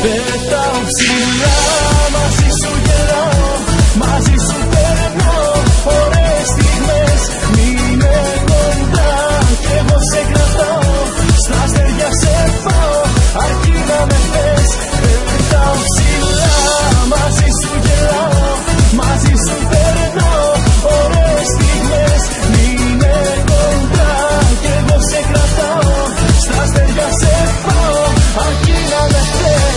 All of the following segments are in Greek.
Πετάω ψηλά, μαζί σου γελάω, μαζί σου περνώ ωραίες στιγμές. Μείνε κοντά κι εγώ σε κρατάω, στα αστέρια σε πάω, αρκεί να με θες. Πετάω ψηλά, μαζί σου γελάω, μαζί σου περνώ ωραίες στιγμές. Μείνε κοντά κι εγώ σε κρατάω, στα αστέρια σε πάω, αρκεί να με θες.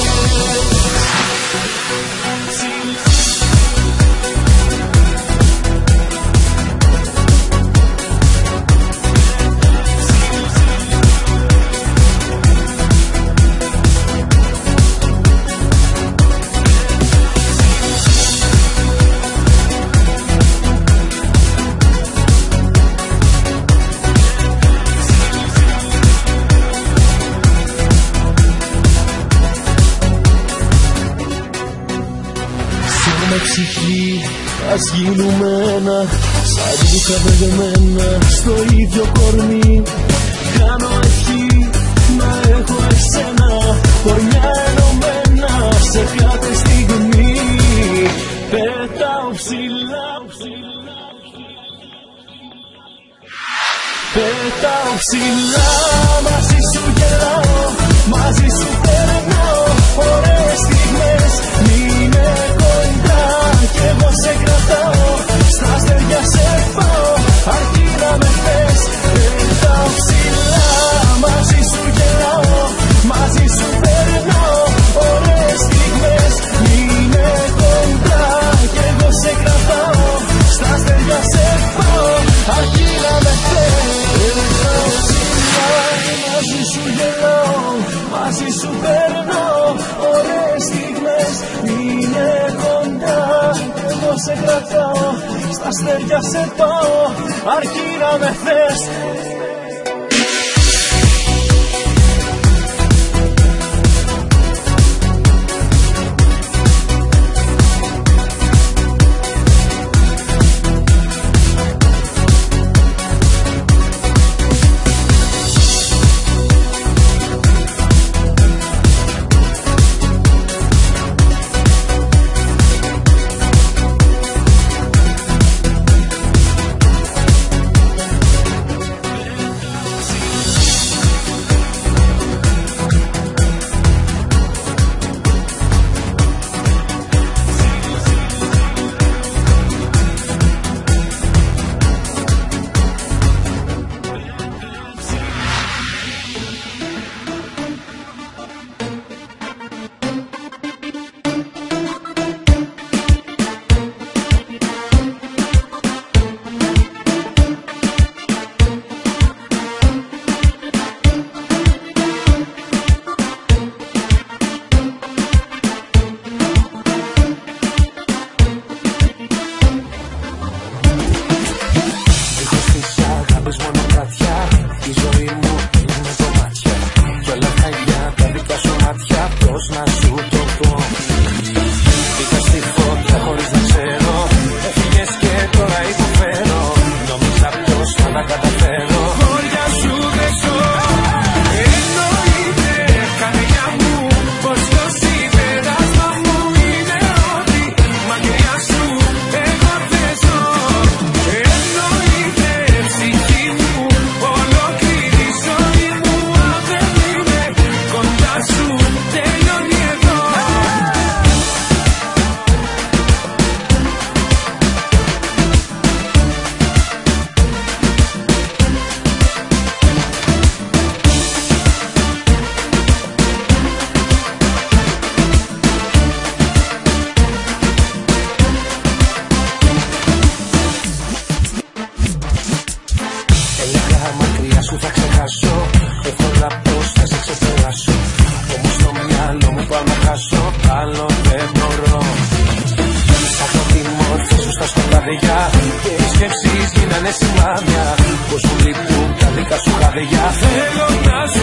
Ψυχή, ας γίνουμε ένα, σαν ρούχα μπερδεμένα στο ίδιο κορμί. Κάνω ευχή να έχω εσένα, κορμιά ενωμένα σε κάθε στιγμή. Πετάω ψηλά, πετάω ψηλά, μαζί σου γελάω, μαζί σου περνάω ωραίες στιγμές. Μείνε κοντά κι εγώ σε κρατάω, στα αστέρια σε πάω, αρκεί να με θες. Πετάω ψηλά, μαζί σου γελάω, μαζί σου περνάω ωραίες στιγμές. Μείνε κοντά κι εγώ σε κρατάω, στα αστέρια σε πάω, αρκεί να με θες. Πετάω ψηλά, μαζί σου γελάω, μαζί σου περνάω ωραίες στιγμές. Μείνε κοντά κι εγώ σε κρατάω, στα αστέρια σε πάω, αρκεί να με θες. Και οι σκέψεις γίνανε σημάδια, πως μου λείπουν τα δικά σου χαδιά. Θέλω να